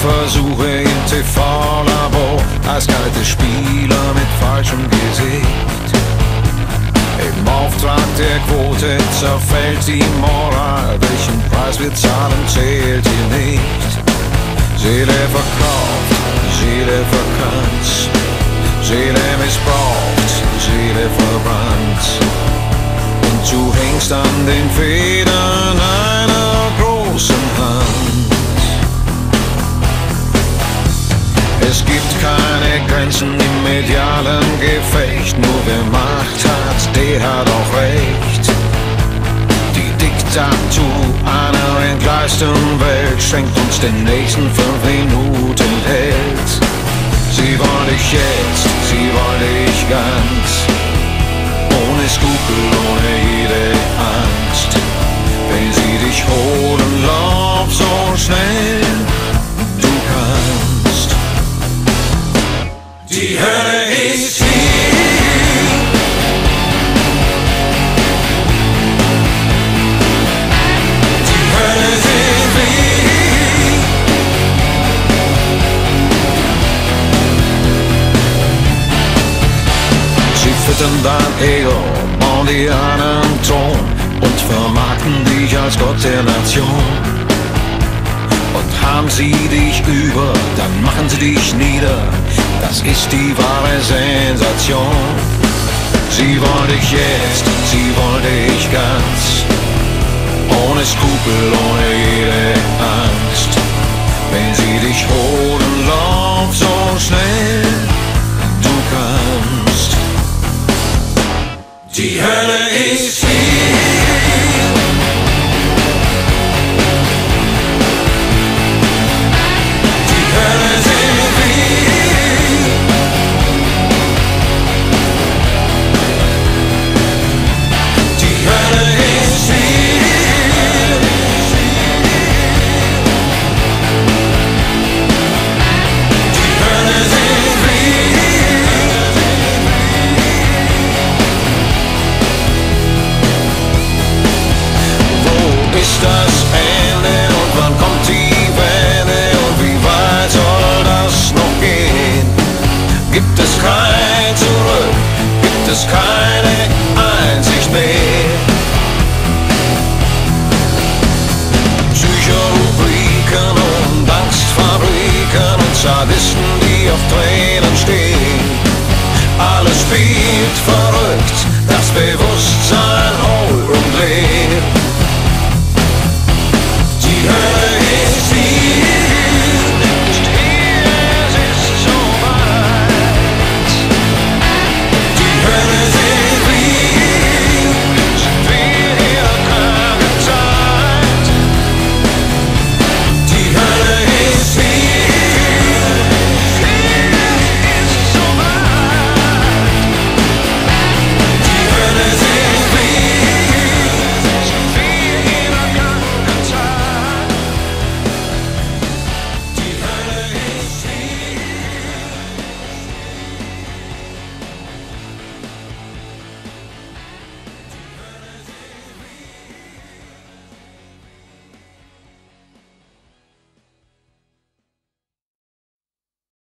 Versuche im TV-Labor als kalte Spieler mit falschem Gesicht. Im Auftrag der Quote zerfällt die Moral, welchen Preis wir zahlen, zählt hier nicht. Seele verkauft, Seele verkannt, Seele missbraucht, Seele verbrannt. Und du hängst an den Federn einer großen Hand. Es gibt keine Grenzen im medialen Gefecht, nur wer Macht hat, der hat auch Recht. Die Diktatur einer entgleisten Welt schenkt uns den nächsten 5 Minuten Held. Sie wollen dich jetzt, sie wollen dich ganz, ohne Skrupel, ohne jede Angst. Wenn sie dich holen, lauf so schnell du kannst. Die Hölle ist hier. Die Hölle sind wir. Sie füttern dein Ego, bauen dir einen Thron und vermarkten dich als Gott der Nation. Und haben sie dich über, dann machen sie dich nieder. Das ist die wahre Sensation. Sie wollen dich jetzt, sie wollen dich ganz, ohne Skrupel, ohne jede